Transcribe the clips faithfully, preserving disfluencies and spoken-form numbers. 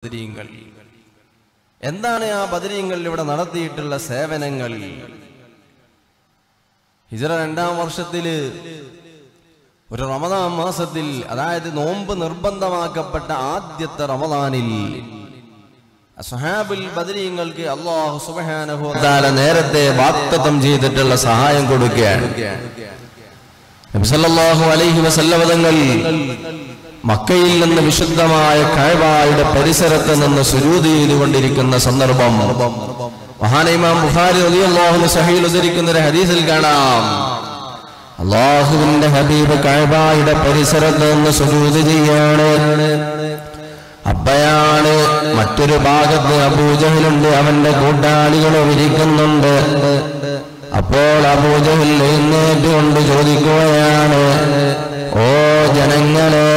ബദരീങ്ങൾ. എന്താണ് ആ ബദരീങ്ങൾ ഇവിടെ നടത്തിയിട്ടുള്ള സേവനങ്ങൾ? ഹിജ്റ രണ്ടാം വർഷത്തില് ഒരു റമദാൻ മാസത്തിൽ, അതായത് നോമ്പ് നിർബന്ധമാക്കപ്പെട്ട ആദ്യത്തെ റമദാനിൽ അസ്ഹാബുൽ ബദരീങ്ങൾക്ക് അല്ലാഹു സുബ്ഹാനഹു വ തആല നേരത്തെ വാഗ്ദത്തം ചെയ്തിട്ടുള്ള സഹായം കൊടുക്കുകയാണ്. നബി സല്ലല്ലാഹു അലൈഹി വസല്ലം തങ്ങൾ മക്കയിൽ നിന്ന് വിശുദ്ധമായ കഅബയുടെ പരിസരത്ത് നിന്ന് സുജൂദ് ചെയ്തുകൊണ്ടിരിക്കുന്ന സന്ദർഭം മഹാനായ ഇമാം ബുഖാരി റളിയല്ലാഹു അൻഹു സഹീഹ് ഉദ്ധരിക്കുന്ന ഒരു ഹദീസിൽ കാണാം, അല്ലാഹുവിന്റെ ഹബീബ് കഅബയുടെ പരിസരത്ത് നിന്ന് സുജൂദ് ചെയ്യാണ്. അപ്പയാണ് മറ്റൊരു ഭാഗത്ത് അബൂജഹലുണ്ട്, അവന്റെ കൂട്ടാളികളും ഇരിക്കുന്നുണ്ട്. അപ്പോൾ അബൂജഹൽ എഴുന്നേറ്റ് കൊണ്ട് ചോദിക്കുകയാണ്, ഓ ജനങ്ങളെ,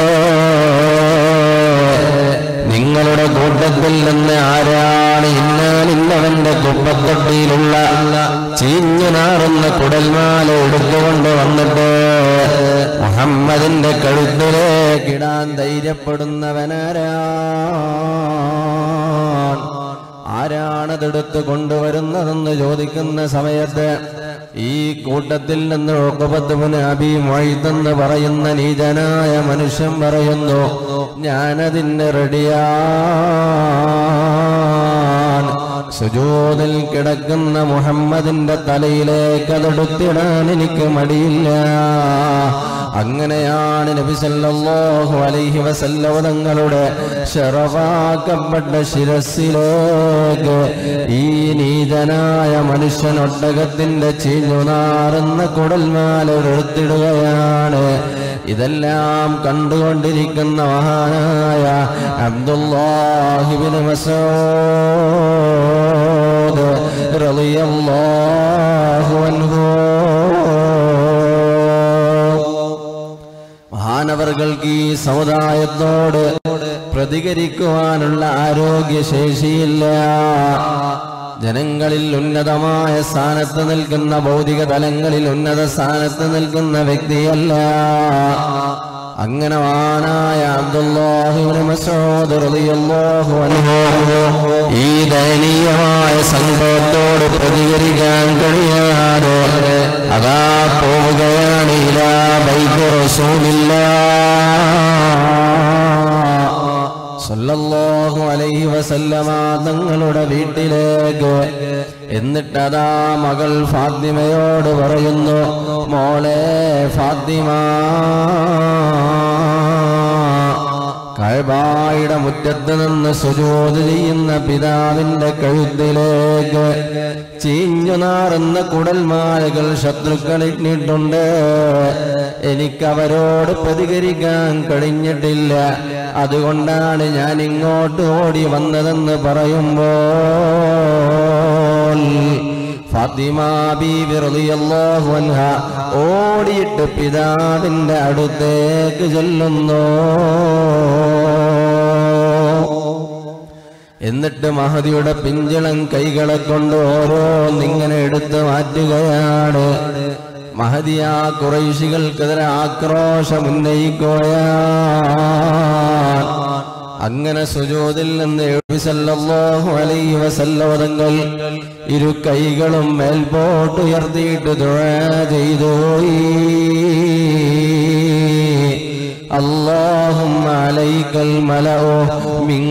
നിങ്ങളുടെ കൂട്ടത്തിൽ നിന്ന് ആരാണ് ഇന്നാലിന്നവന്റെ കുപ്പത്തൊട്ടിയിലുള്ള ചീഞ്ഞു നാറുന്ന കുടൽമാല എടുത്തുകൊണ്ട് വന്നിട്ട് മുഹമ്മദിന്റെ കഴുത്തിലേക്കിടാൻ ധൈര്യപ്പെടുന്നവനാരാ? ആരാണതെടുത്ത് കൊണ്ടുവരുന്നതെന്ന് ചോദിക്കുന്ന സമയത്ത് ഈ കൂട്ടത്തിൽ നിന്ന് ഉഖബത്ത് ഇബ്നു അബീ മുഅയ്ത് എന്ന് പറയുന്ന നീചനായ മനുഷ്യൻ പറയുന്നു, ഞാനതിന് റെഡിയാണ്. സുജൂദിൽ കിടക്കുന്ന മുഹമ്മദിന്റെ തലയിലേക്ക് അതെടുത്തിടാൻ എനിക്ക് മടിയില്ല. അങ്ങനെയാണ് നബി സല്ലല്ലാഹു അലൈഹി വസല്ലം തങ്ങളുടെ ശറഫാക്കപ്പെട്ട ശിരസിലേക്ക് ഈ നീചനായ മനുഷ്യൻ ഒട്ടകത്തിന്റെ ചീഞ്ഞു നാറുന്ന കുടൽമാല എടുത്തിടുകയാണ്. ഇതെല്ലാം കണ്ടുകൊണ്ടിരിക്കുന്ന മഹാനായ അബ്ദുല്ലാഹി ഇബ്നു മസ്ഊദ് റളിയല്ലാഹു അൻഹു, മഹാനവർകൾക്ക് ഈ സമുദായത്തോട് പ്രതികരിക്കുവാനുള്ള ആരോഗ്യശേഷിയില്ല. ജനങ്ങളിൽ ഉന്നതമായ സ്ഥാനത്ത് നിൽക്കുന്ന, ഭൗതിക തലങ്ങളിൽ ഉന്നത സ്ഥാനത്ത് നിൽക്കുന്ന വ്യക്തിയല്ല. അങ്ങനെ മഹാനായ അബ്ദുല്ലാഹി ഇബ്നു മസ്ഊദ് റളിയല്ലാഹു അൻഹു ഈ ദയനീയമായ സംഭവത്തോട് പ്രതികരിക്കാൻ കഴിയാതെ അതാ പോവുകയാണ് ഇലാ ബൈത്തി റസൂലില്ലാഹ് സല്ലല്ലാഹു അലൈഹി വസല്ലമ തങ്ങളുടെ വീട്ടിലേക്ക്. എന്നിട്ടതാ മകൾ ഫാത്തിമയോട് പറയുന്നു, മോളെ ഫാത്തിമ, കഅബയുടെ മുറ്റത്ത് നിന്ന് സുജൂദ് ചെയ്യുന്ന പിതാവിന്റെ കഴുത്തിലേക്ക് ചീഞ്ഞു നാറുന്ന കുടൽമാലകൾ ശത്രുക്കൾ ഇട്ടിട്ടുണ്ട്. എനിക്കവരോട് പ്രതികരിക്കാൻ കഴിഞ്ഞിട്ടില്ല. അതുകൊണ്ടാണ് ഞാൻ ഇങ്ങോട്ട് ഓടി വന്നതെന്ന് പറയുമ്പോൾ ഫാത്തിമ ബീവി റളിയല്ലാഹു അൻഹ ഓടിയിട്ട് പിതാവിന്റെ അടുത്തേക്ക് ചെല്ലുന്നു. എന്നിട്ട് മഹദിയുടെ പിഞ്ചിളം കൈകളെ കൊണ്ട് ഓരോന്നിങ്ങനെ എടുത്ത് മാറ്റുകയാണ്. മഹദിയ ഖുറൈശികൾക്കെതിരെ ആക്രോശം ഉന്നയിക്കുകയാണ്. അങ്ങനെ സുജൂദിൽ നിന്ന് നബി സല്ലല്ലാഹു അലൈഹി വസല്ലം തങ്ങൾ ഇരു കൈകളും മേൽപോട്ട് ഉയർത്തിയിട്ട് ദുആ ചെയ്തു, اللهم عليك الملأ من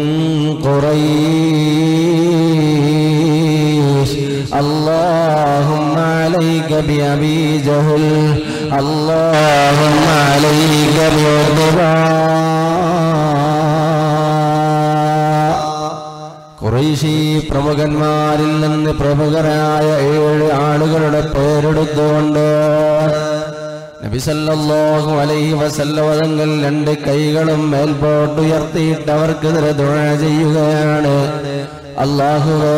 قريش اللهم عليك بأبي جهل اللهم عليك بعتبى ഖുറൈശി പ്രമുഖന്മാരിൽ നിന്ന് പ്രമുഖരായ ഏഴ് ആളുകളുടെ പേരെടുത്തുകൊണ്ട് നബി സല്ലല്ലാഹു അലൈഹി വസല്ലം തങ്ങൾ രണ്ട് കൈകളും മേൽപോട്ട് ഉയർത്തിയിട്ട് അവർക്കെതിരെ ദുആ ചെയ്യുകയാണ്. അല്ലാഹുവേ,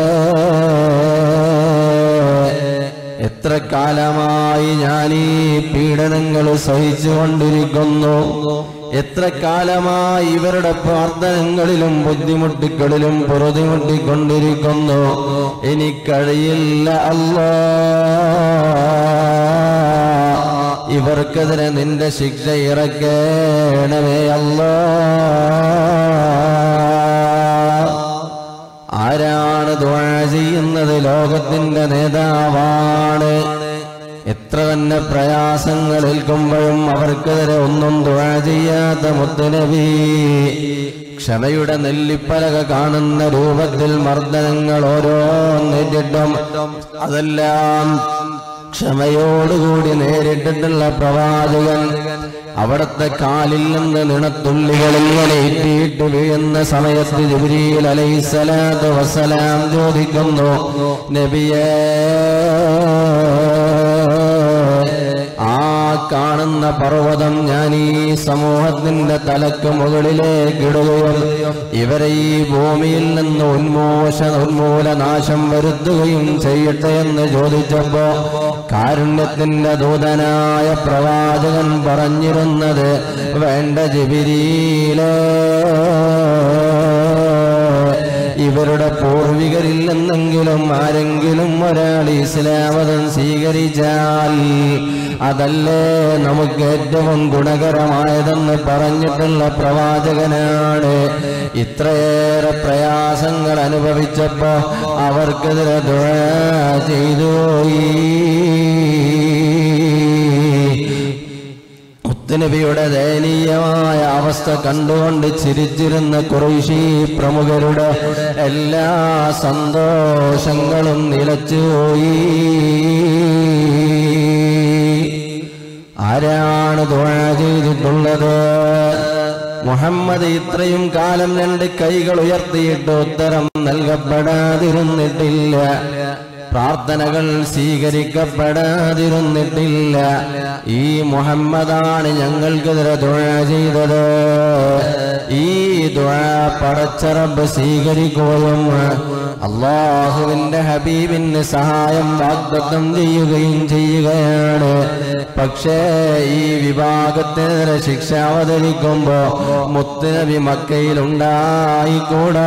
എത്ര കാലമായി ഞാൻ ഈ പീഡനങ്ങൾ സഹിച്ചുകൊണ്ടിരിക്കുന്നു, എത്ര കാലമായി ഇവരുടെ പ്രാർത്ഥനകളിലും ബുദ്ധിമുട്ടുകളിലും പൊറുതിമുട്ടിക്കൊണ്ടിരിക്കുന്നു. എനിക്കഴിയില്ല അല്ലാഹ്, ഇവർക്കെതിരെ നിന്റെ ശിക്ഷ ഇറക്കേണമേ അല്ലാഹ്. ലോകത്തിന്റെ നേതാവാണ്. എത്ര തന്നെ പ്രയാസങ്ങൾ ഏൽക്കുമ്പോഴും അവർക്കെതിരെ ഒന്നും ദുആ ചെയ്യാത്ത മുത്തുനബി, ക്ഷമയുടെ നെല്ലിപ്പലക കാണുന്ന രൂപത്തിൽ മർദ്ദനങ്ങൾ ഓരോന്നിട്ടും അതെല്ലാം ക്ഷമയോടുകൂടി നേരിട്ടിട്ടുള്ള പ്രവാചകൻ അവിടുത്തെ കാലിൽ നിന്ന് നിണത്തുള്ളികൾ ഇങ്ങനെ ഇറ്റിയിട്ട് വീഴുന്ന സമയത്ത് ജിബ്രീൽ അലൈഹിസ്സലാത്തു വസ്സലാം ചോദിക്കുന്നു, നബിയേ, ആ കാണുന്ന പർവ്വതം ഞാൻ ഈ സമൂഹത്തിന്റെ തലക്ക് മുകളിലേക്ക് ഇടുകയും ഇവരെ ഈ ഭൂമിയിൽ നിന്ന് ഉന്മോഷ ഉന്മൂലനാശം വരുത്തുകയും ചെയ്യട്ടെ എന്ന് ചോദിച്ചപ്പോ കാരുണ്യത്തിന്റെ ദൂതനായ പ്രവാചകൻ പറഞ്ഞിരുന്നത്, വേണ്ട ജിബ്രീലേ, ഇവരുടെ പൂർവികരിൽ നിന്നെങ്കിലും ആരെങ്കിലും ഒരാൾ ഇസ്ലാമതം സ്വീകരിച്ചാൽ അതല്ലേ നമുക്ക് ഏറ്റവും ഗുണകരമായതെന്ന് പറഞ്ഞിട്ടുള്ള പ്രവാചകനാണ്. ഇത്രയേറെ പ്രയാസങ്ങൾ അനുഭവിച്ചപ്പോ അവർക്കെതിരെ ദുആ ചെയ്തു. നബിയുടെ ദയനീയമായ അവസ്ഥ കണ്ടുകൊണ്ട് ചിരിച്ചിരുന്ന ഖുറൈശി പ്രമുഖരുടെ എല്ലാ സന്തോഷങ്ങളും നിലച്ചുപോയി. ആരാണ് ദുആ ചെയ്തിട്ടുള്ളത്? മുഹമ്മദ് ഇത്രയും കാലം രണ്ട് കൈകൾ ഉയർത്തിയിട്ട് ഉത്തരം നൽകപ്പെടാതിരുന്നിട്ടില്ല, പ്രാർത്ഥനകൾ സ്വീകരിക്കപ്പെടാതിരുന്നിട്ടില്ല. ഈ മുഹമ്മദാണ് ഞങ്ങൾക്കെതിരെ ദുആ ചെയ്തത്. ഈ ദുആ പടച്ച റബ്ബ് സ്വീകരിക്കുകയും അല്ലാഹുവിന്റെ ഹബീബിന് സഹായം വാഗ്ദത്തം ചെയ്യുകയും ചെയ്യുകയാണ്. പക്ഷേ ഈ വിഭാഗത്തിനെതിരെ ശിക്ഷ അവതരിക്കുമ്പോ മുത്തുനബി മക്കയിൽ ഉണ്ടായിക്കൂടാ.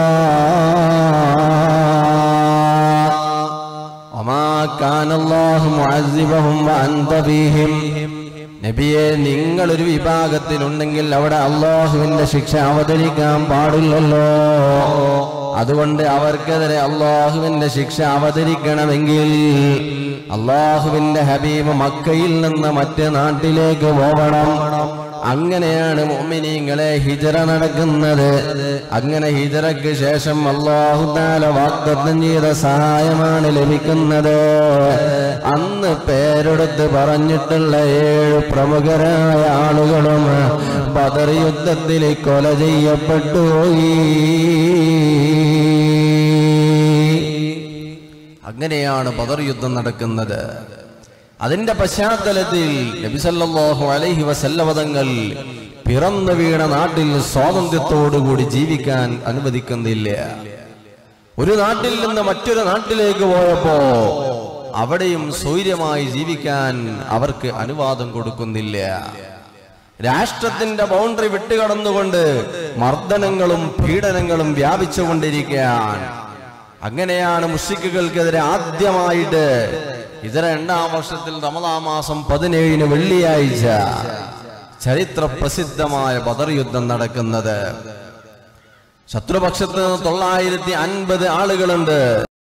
വമാ കാന അല്ലാഹു മുഅസ്സിബഹും വഅൻത ഫീഹിം. നബിയെ, നിങ്ങളൊരു വിഭാഗത്തിലുണ്ടെങ്കിൽ അവിടെ അല്ലാഹുവിന്റെ ശിക്ഷ അവതരിക്കാൻ പാടില്ലല്ലോ. അതുകൊണ്ട് അവർക്കെതിരെ അല്ലാഹുവിന്റെ ശിക്ഷ അവതരിക്കണമെങ്കിൽ അല്ലാഹുവിന്റെ ഹബീബ് മക്കയിൽ നിന്ന് മറ്റു നാട്ടിലേക്ക് പോകണം. അങ്ങനെയാണ് മുഅ്മിനീങ്ങളെ ഹിജ്റ നടക്കുന്നത്. അങ്ങനെ ഹിജ്റയ്ക്ക് ശേഷം അല്ലാഹു തആല വാഗ്ദത്തം ചെയ്ത സഹായമാണ് ലഭിക്കുന്നത്. അന്ന് പേരെടുത്ത് പറഞ്ഞിട്ടുള്ള ഏഴ് പ്രമുഖരായ ആളുകളും ബദർ യുദ്ധത്തിൽ കൊല ചെയ്യപ്പെട്ടുപോയി. അങ്ങനെയാണ് ബദർ യുദ്ധം നടക്കുന്നത്. അതിന്റെ പശ്ചാത്തലത്തിൽ നബി സല്ലല്ലാഹു അലൈഹി വസല്ലം തങ്ങൾ പിറന്നു വീണ നാട്ടിൽ സ്വാതന്ത്ര്യത്തോടുകൂടി ജീവിക്കാൻ അനുവദിക്കുന്നില്ല. ഒരു നാട്ടിൽ നിന്ന് മറ്റൊരു നാട്ടിലേക്ക് പോയപ്പോ അവിടെയും സ്വൈര്യമായി ജീവിക്കാൻ അവർക്ക് അനുവാദം കൊടുക്കുന്നില്ല. രാഷ്ട്രത്തിന്റെ ബൗണ്ടറി വിട്ടുകടന്നുകൊണ്ട് മർദ്ദനങ്ങളും പീഡനങ്ങളും വ്യാപിച്ചുകൊണ്ടിരിക്കുകയാണ്. അങ്ങനെയാണ് മുശ്രിക്കുകൾക്കെതിരെ ആദ്യമായിട്ട് ഇതര രണ്ടാം വർഷത്തിൽ റമദാൻ മാസം പതിനേഴിന് വെള്ളിയാഴ്ച ചരിത്ര പ്രസിദ്ധമായ ബദർ യുദ്ധം നടക്കുന്നത്. ശത്രുപക്ഷത്ത് നിന്ന് തൊള്ളായിരത്തി അൻപത് ആളുകളുണ്ട്.